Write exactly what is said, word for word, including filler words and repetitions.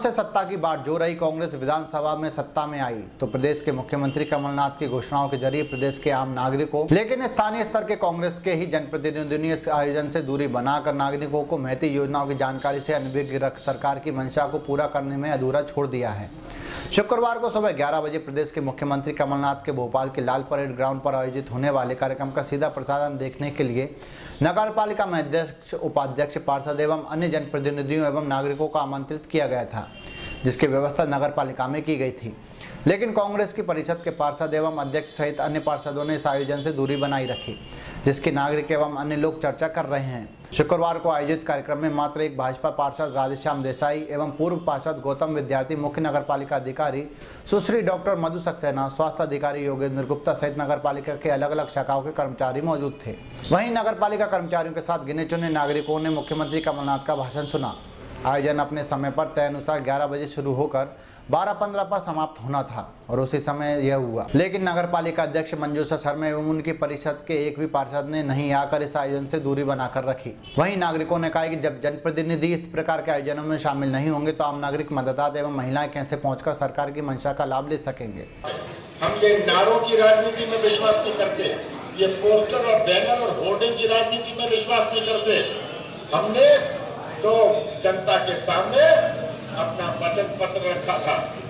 से सत्ता की बात जो रही, कांग्रेस विधानसभा में सत्ता में आई तो प्रदेश के मुख्यमंत्री कमलनाथ की घोषणाओं के जरिए प्रदेश के आम नागरिकों, लेकिन स्थानीय स्तर के कांग्रेस के ही जनप्रतिनिधियों ने इस आयोजन से दूरी बनाकर नागरिकों को महती योजनाओं की जानकारी से अनभिज्ञ रख सरकार की मंशा को पूरा करने में अधूरा छोड़ दिया है। शुक्रवार को सुबह ग्यारह बजे प्रदेश के मुख्यमंत्री कमलनाथ के भोपाल के लाल परेड ग्राउंड पर आयोजित होने वाले कार्यक्रम का सीधा प्रसारण देखने के लिए नगर पालिका में अध्यक्ष, उपाध्यक्ष, पार्षद एवं अन्य जनप्रतिनिधियों एवं नागरिकों को आमंत्रित किया गया था, जिसकी व्यवस्था नगर पालिका में की गई थी। लेकिन कांग्रेस की परिषद के पार्षद एवं अध्यक्ष सहित अन्य पार्षदों ने इस आयोजन से दूरी बनाई रखी, जिसकी नागरिक एवं अन्य लोग चर्चा कर रहे हैं। शुक्रवार को आयोजित कार्यक्रम में मात्र एक भाजपा पार्षद राधेश्याम देसाई एवं पूर्व पार्षद गौतम विद्यार्थी, मुख्य नगर पालिका अधिकारी सुश्री डॉक्टर मधु सक्सेना, स्वास्थ्य अधिकारी योगेंद्र गुप्ता सहित नगर पालिका के अलग अलग शाखाओं के कर्मचारी मौजूद थे। वहीं नगर पालिका कर्मचारियों के साथ गिने चुने नागरिकों ने मुख्यमंत्री कमलनाथ का भाषण सुना। आयोजन अपने समय पर तय अनुसार ग्यारह बजे शुरू होकर बारह पंद्रह पर समाप्त होना था और उसी समय यह हुआ। लेकिन नगर पालिका अध्यक्ष मंजूषा शर्मा एवं उनकी परिषद के एक भी पार्षद ने नहीं आकर इस आयोजन से दूरी बनाकर रखी। वहीं नागरिकों ने कहा कि जब जनप्रतिनिधि इस प्रकार के आयोजनों में शामिल नहीं होंगे तो आम नागरिक, मतदाता एवं महिलाएं कैसे पहुंचकर सरकार की मंशा का लाभ ले सकेंगे। हम ये नारों की राजनीति में विश्वास नहीं करते, ये पोस्टर और बैनर और होर्डिंग की राजनीति में विश्वास नहीं करते। हमने तो जनता के सामने अपना वचन पत्र रखा था